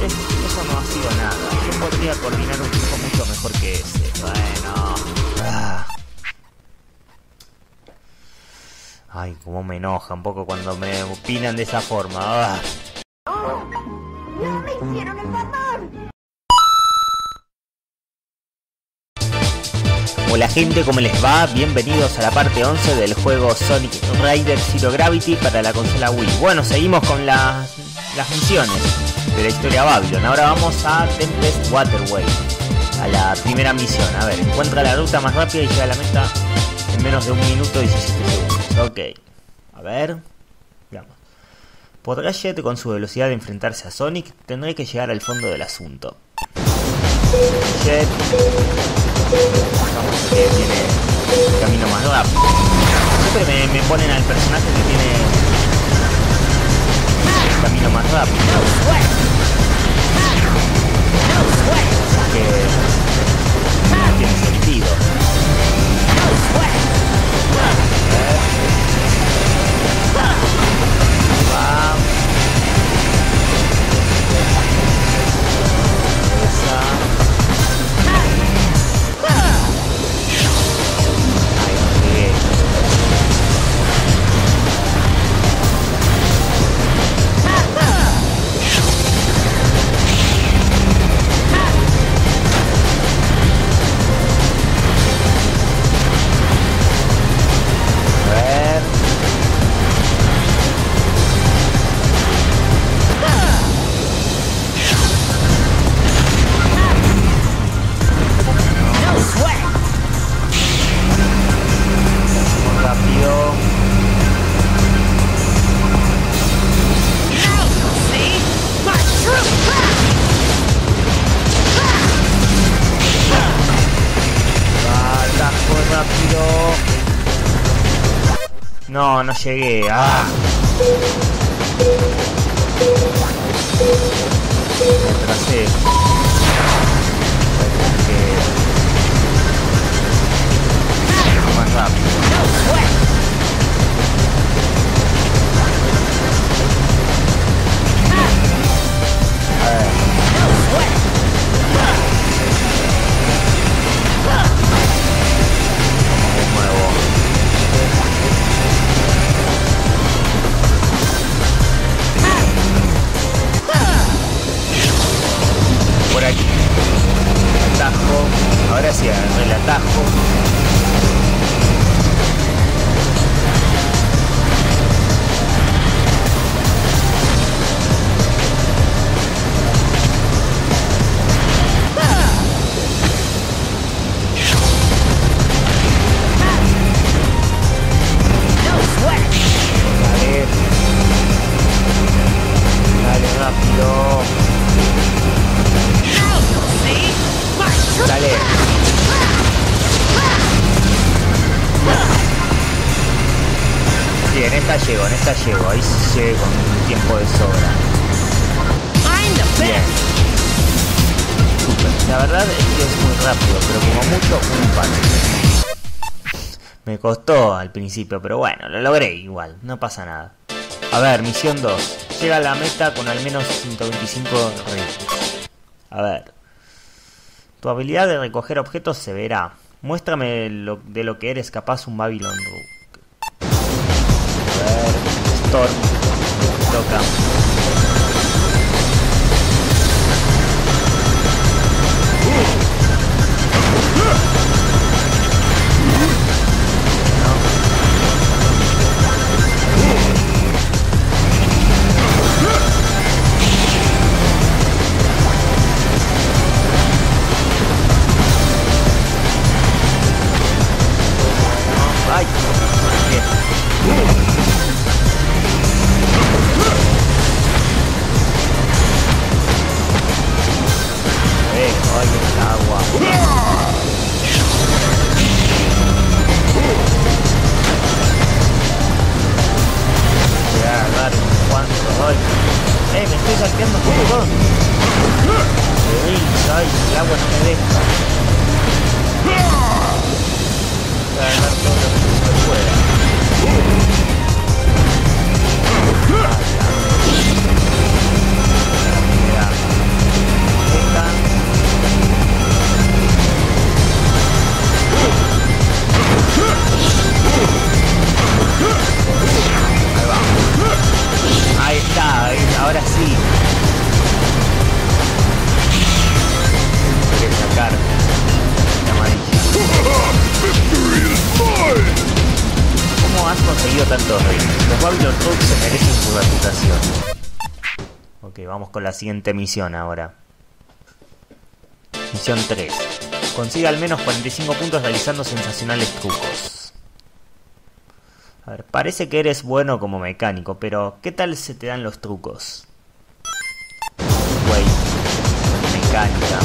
eso no ha sido nada. Yo podría coordinar un truco mucho mejor que ese. Bueno. Ay, cómo me enoja un poco cuando me opinan de esa forma. ¡No me hicieron el favor! Hola gente, ¿cómo les va? Bienvenidos a la parte 11 del juego Sonic Rider Zero Gravity para la consola Wii. Bueno, seguimos con las misiones de la historia Babylon. Ahora vamos a Tempest Waterway, a la primera misión. A ver, encuentra la ruta más rápida y llega a la meta en menos de 1 minuto y 17 segundos. Ok, a ver, veamos. ¿Podrá Jet con su velocidad de enfrentarse a Sonic? Tendré que llegar al fondo del asunto. Jet, vamos, que tiene el camino más rápido. Siempre me ponen al personaje que tiene el camino más rápido. Que no tiene sentido. No, no llegué. Me atrasé. Más rápido. A ver. De nuevo. Por aquí. Atajo. Ahora sí, agarré el atajo. Dale rápido. Dale. Sí, en esta llego. Ahí sí llegué con tiempo de sobra. Bien. Super. La verdad es que es muy rápido, pero como mucho un par. Me costó al principio, pero bueno, lo logré igual, no pasa nada. A ver, misión 2. Llega a la meta con al menos 125 reyes. A ver. Tu habilidad de recoger objetos se verá. Muéstrame de lo que eres capaz un Babylon Rook. A ver. Storm. Toca. Ay, bien. Ay, el agua. Voy a agarrar un cuanto. Ay, me estoy salteando un montón. Ay, el agua no me deja. Voy a agarrar todo lo que se pueda. tantos rings. Los Babylon Trucks se merecen su reputación. Ok, vamos con la siguiente misión ahora. Misión 3. Consigue al menos 45 puntos realizando sensacionales trucos. A ver, parece que eres bueno como mecánico, pero ¿qué tal se te dan los trucos? Güey, mecánica.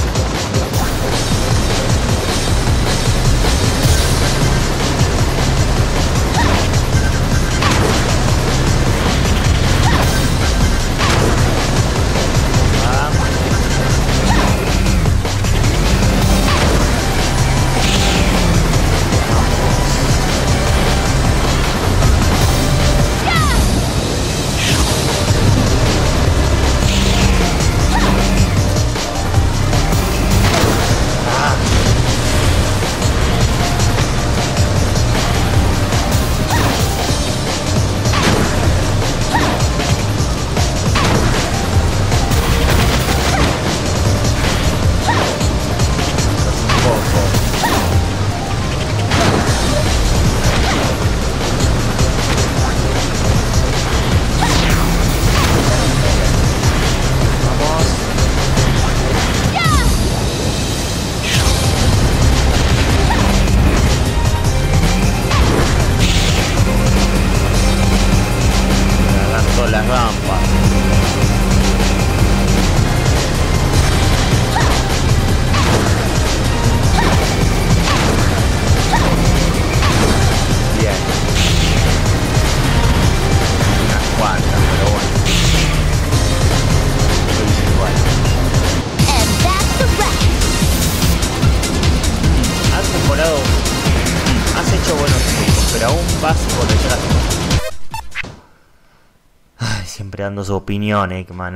Siempre dando su opinión, Eggman.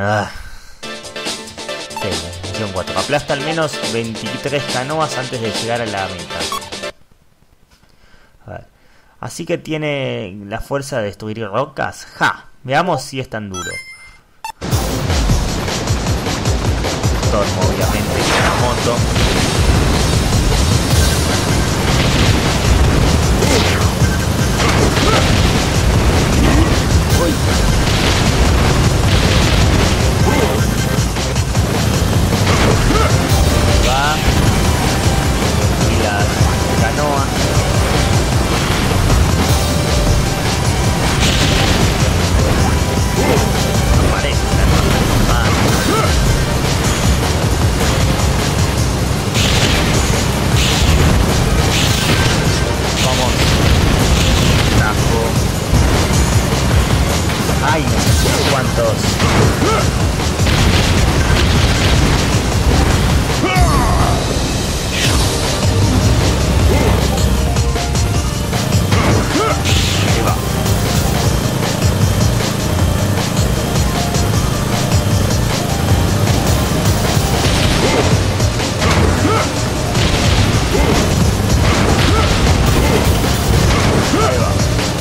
Misión 4. Aplasta al menos 23 canoas antes de llegar a la meta. A ver. Así que tiene la fuerza de destruir rocas. ¡Ja! Veamos si es tan duro. Storm, obviamente, con la moto. Uy. Va. Y la canoa. No parece ser más. Vamos. Tajo. Ay, cuántos. Ahí va. Ahí va.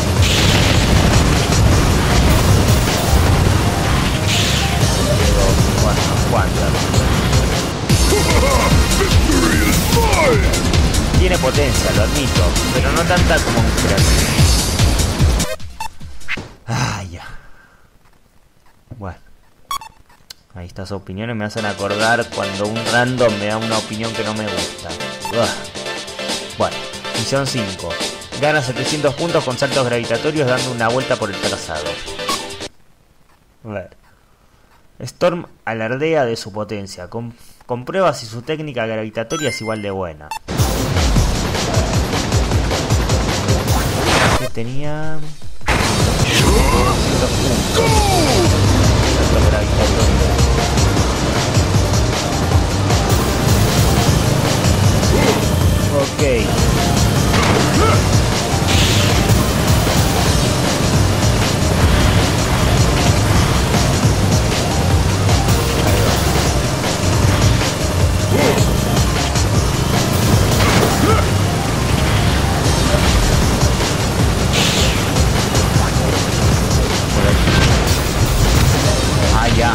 Tiene potencia, lo admito, pero no tanta como un crack. Ah, ya. Bueno. Ahí estas opiniones me hacen acordar cuando un random me da una opinión que no me gusta. Bueno, misión 5. Gana 700 puntos con saltos gravitatorios dando una vuelta por el trazado. A ver. Storm alardea de su potencia. Comprueba si su técnica gravitatoria es igual de buena. Que tenía 200 puntos. Salto gravitatorio. Ok. Ya.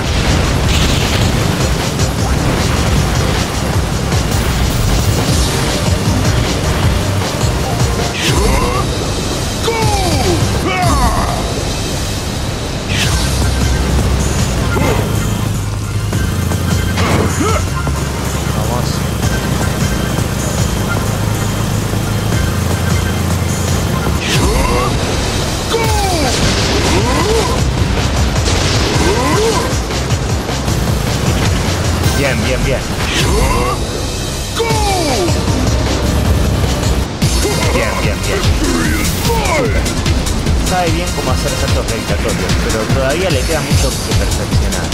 Bien, bien, bien. Bien, bien, bien. Sabe bien cómo hacer saltos gravitatorios, pero todavía le queda mucho que perfeccionar.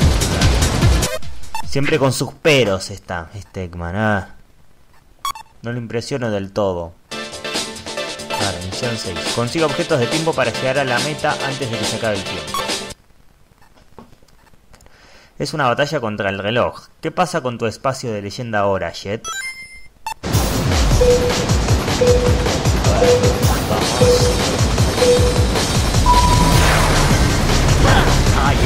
Siempre con sus peros está este Eggman. No lo impresiono del todo. Claro, misión 6. Consiga objetos de tiempo para llegar a la meta antes de que se acabe el tiempo. Es una batalla contra el reloj. ¿Qué pasa con tu espacio de leyenda ahora, Jet? Ay,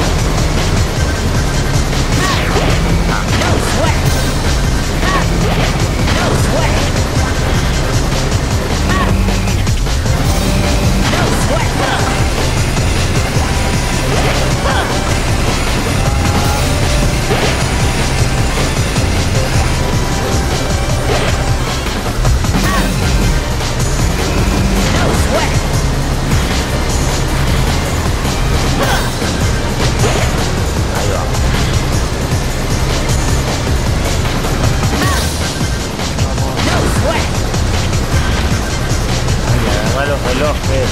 los relojes.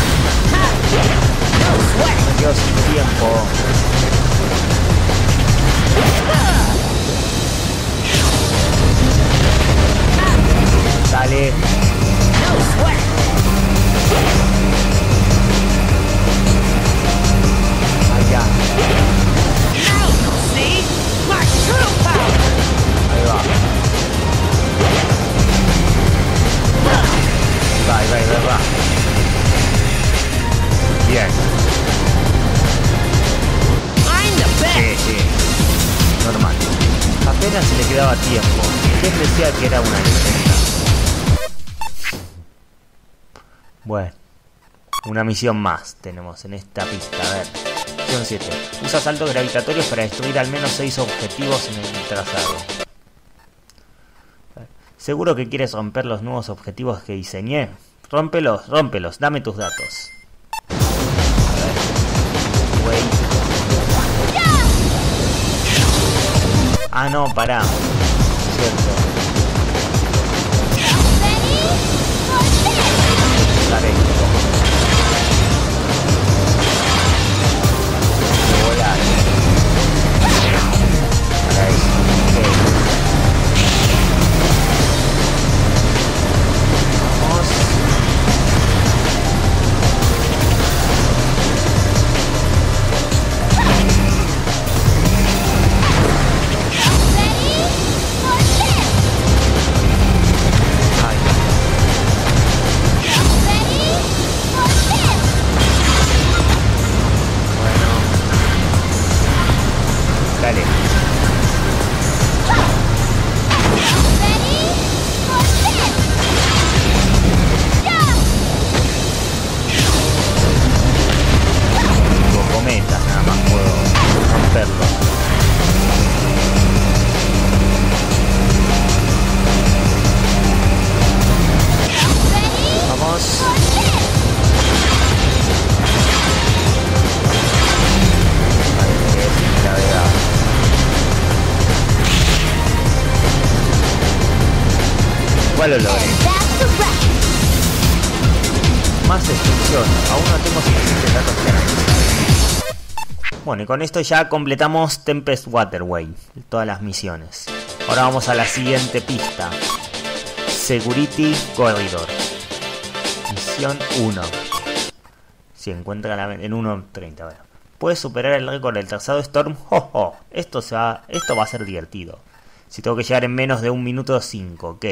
Me quedo sin tiempo. Dale. Allá. Ahí va. Va. Bien. Sí. Normal. Apenas se le quedaba tiempo. ¿Quién decía que era una leyenda? Bueno. Una misión más tenemos en esta pista. A ver. Misión 7. Usa saltos gravitatorios para destruir al menos 6 objetivos en el trazado. ¿Seguro que quieres romper los nuevos objetivos que diseñé? Rómpelos, dame tus datos. A ver. Wait. Ah, no, pará. Cierto. Usar esto. Volar. Para eso. Vamos. Igual lo logré. Más destrucción. Aún no tengo suficientes datos que analizar. Bueno, y con esto ya completamos Tempest Waterway. Todas las misiones. Ahora vamos a la siguiente pista. Security Corridor. Misión 1. Si encuentra en 1.30. Bueno. Puedes superar el récord del trazado Storm. ¡Oh! Esto va a ser divertido. Si tengo que llegar en menos de 1 minuto 5. Ok.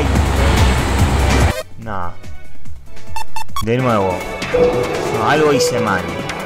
ay. No. De nuevo. No, algo hice mal.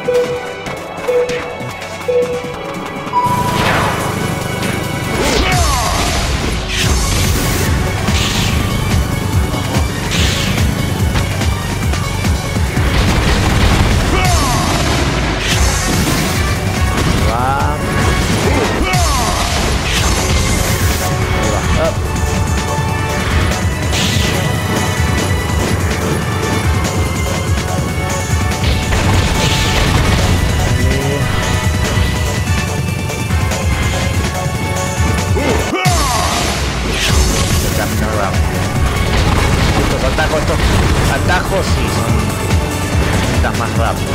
Estos atajos sí son estas más rápidas.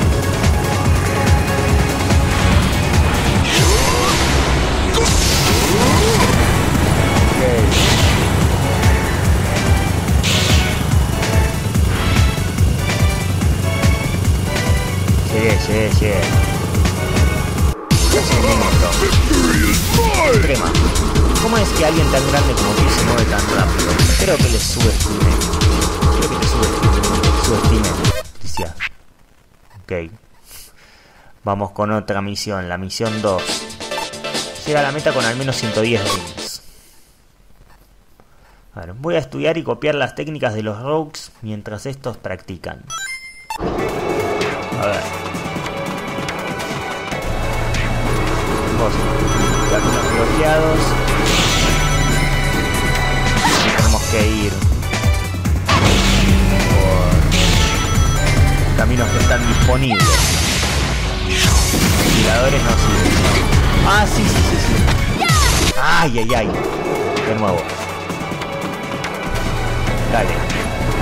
Okay. Llegué. Extrema. ¿Cómo es que alguien tan grande como tú se mueve tan rápido? Creo que le subestimé. Creo que te subestimé. Decía. Ok. Vamos con otra misión, la misión 2. Llega a la meta con al menos 110 rings. A ver, voy a estudiar y copiar las técnicas de los rogues mientras estos practican. A ver. Caminos bloqueados. Tenemos que ir por caminos que están disponibles. Ventiladores no sirven. Ah, sí. Ay. De nuevo. Dale.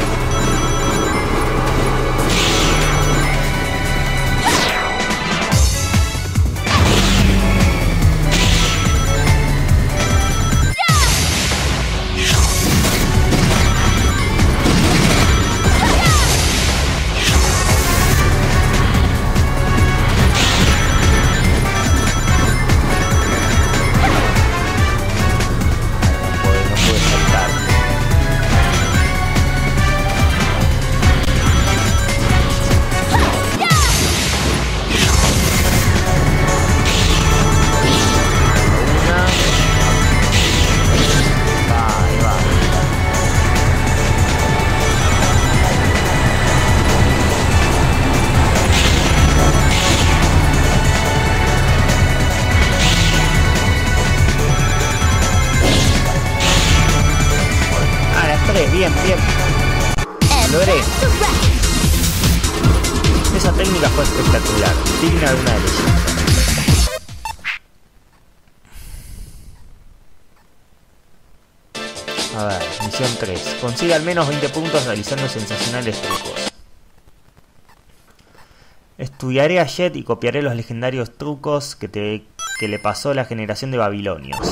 Bien. Logré. Esa técnica fue espectacular, digna de una leyenda. A ver, misión 3. Consigue al menos 20 puntos realizando sensacionales trucos. Estudiaré a Jet y copiaré los legendarios trucos que le pasó la generación de babilonios.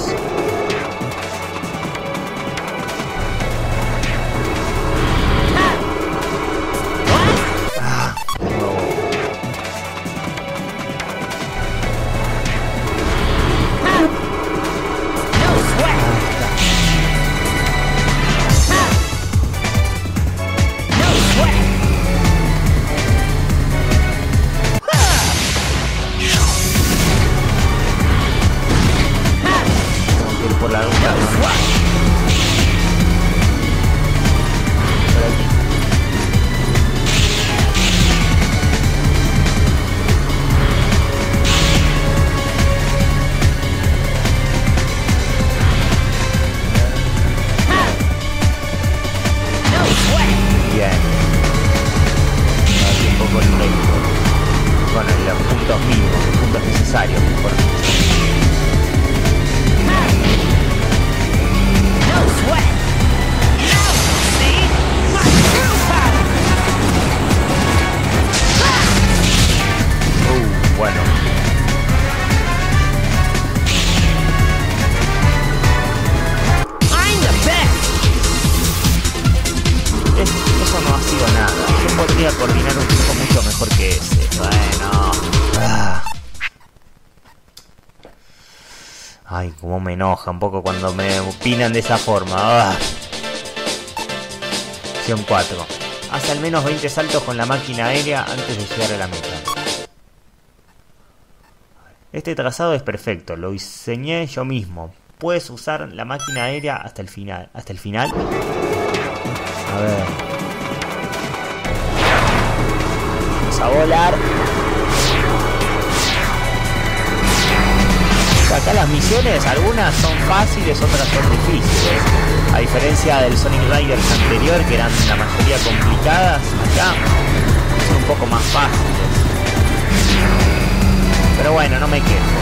Coordinar un truco mucho mejor que ese. Bueno. Ay, cómo me enoja un poco cuando me opinan de esa forma. Misión 4. Hace al menos 20 saltos con la máquina aérea antes de llegar a la meta. Este trazado es perfecto, lo diseñé yo mismo. Puedes usar la máquina aérea hasta el final. ¿Hasta el final? A ver. Vamos a volar. Acá las misiones, algunas son fáciles, otras son difíciles. A diferencia del Sonic Riders anterior, que eran la mayoría complicadas, acá son un poco más fáciles. Pero bueno, no me quejo.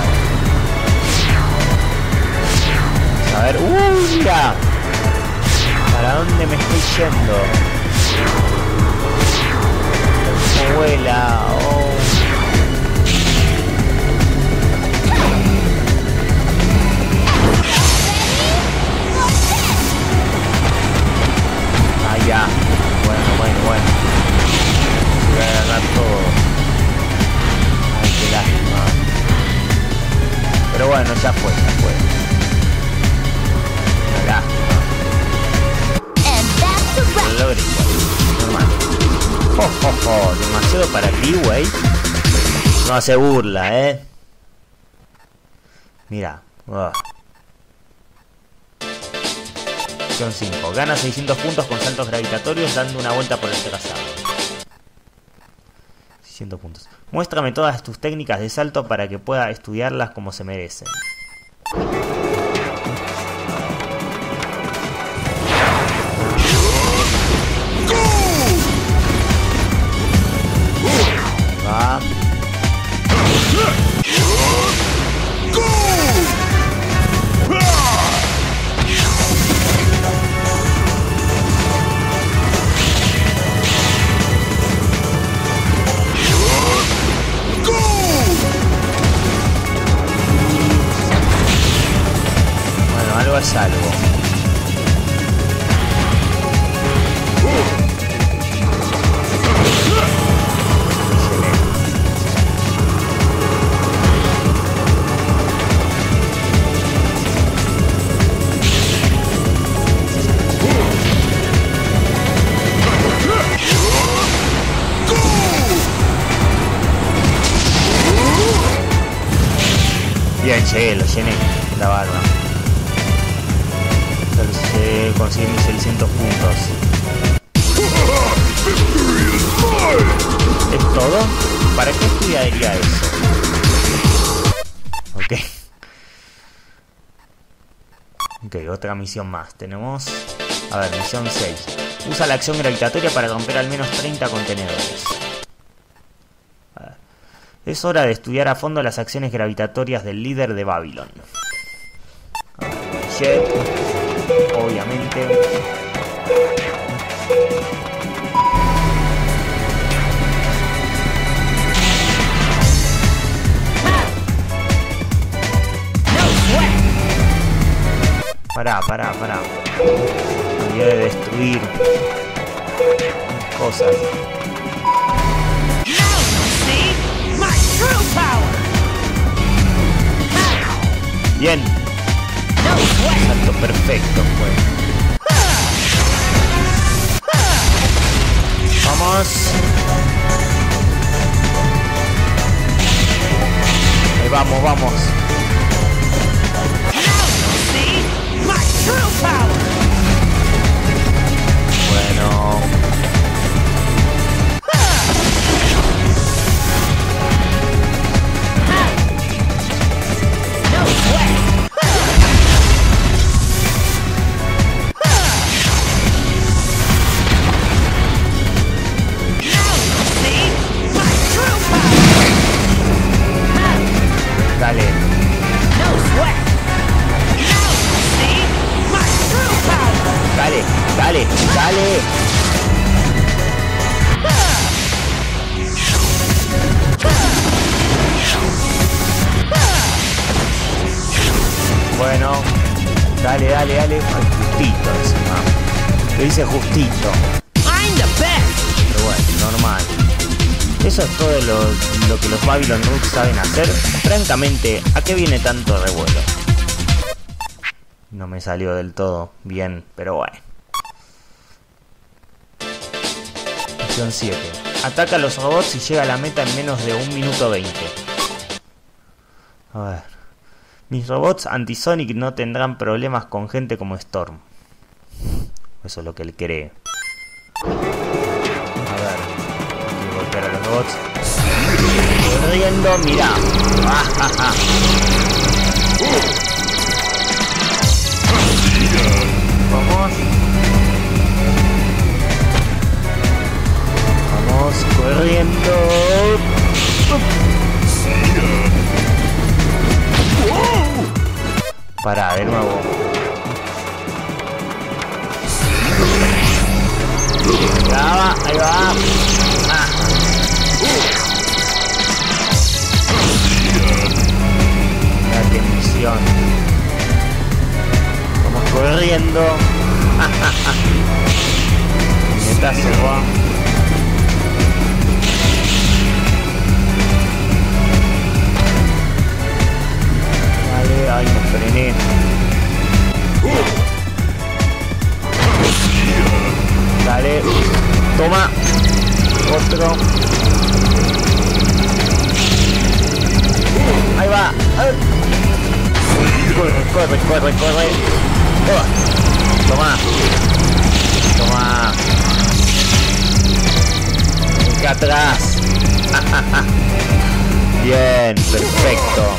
Vamos a ver. Mira. ¿Para dónde me estoy yendo? ¿Cómo vuela? Oh. Ya, bueno. Voy a agarrar todo. Ay, qué lástima. Pero bueno, ya fue. Una lástima. Lo logré igual. Normal. Demasiado para ti, güey. No hace burla, Mira. 5. Gana 600 puntos con saltos gravitatorios dando una vuelta por el trazado. 600 puntos. Muéstrame todas tus técnicas de salto para que pueda estudiarlas como se merecen. Va. Es algo. Bien, che, lo llené. La barba. Conseguir mis 600 puntos. ¿Es todo? ¿Para qué estudiaría eso? Ok, otra misión más. Tenemos... A ver, misión 6. Usa la acción gravitatoria para romper al menos 30 contenedores. A ver. Es hora de estudiar a fondo las acciones gravitatorias del líder de Babylon. Jet. Obviamente. Pará. Olvidé de destruir cosas. Bien. Salto perfecto fue. Vamos. Ahí vamos. Bueno. Dale. Dale. Bueno. Dale. Ay, justito encima. Lo hice justito. Pero bueno, normal. Eso es todo lo que los Babylon Rooks saben hacer. Francamente, ¿a qué viene tanto revuelo? No me salió del todo bien, pero bueno. opción 7. Ataca a los robots y llega a la meta en menos de 1 minuto 20. A ver. Mis robots anti-Sonic no tendrán problemas con gente como Storm. Eso es lo que él cree. A ver. Hay que golpear a los robots. Corriendo, mirá. Vamos. Vamos corriendo. Pará, de nuevo. Ahí va. La tensión. Vamos corriendo. Puñetazo, va. Vale, ay, me frené. Dale, toma. Otro. Ahí va. Corre. Toma. Acá atrás. Bien, perfecto.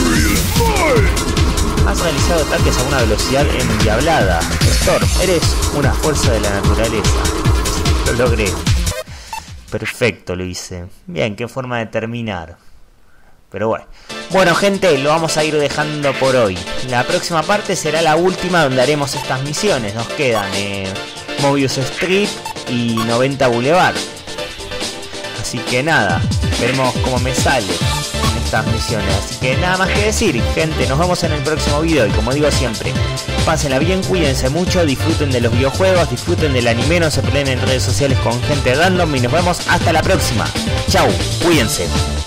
Has realizado ataques a una velocidad endiablada. Storm, eres una fuerza de la naturaleza. Lo logré. Perfecto, lo hice. Bien, qué forma de terminar. Pero bueno. Bueno, gente, lo vamos a ir dejando por hoy. La próxima parte será la última donde haremos estas misiones. Nos quedan Mobius Street y 90 Boulevard. Así que nada, veremos cómo me sale estas misiones. Así que nada más que decir, gente, nos vemos en el próximo video. Y como digo siempre, pásenla bien, cuídense mucho, disfruten de los videojuegos, disfruten del anime, no se peleen en redes sociales con gente random. Y nos vemos hasta la próxima. Chau, cuídense.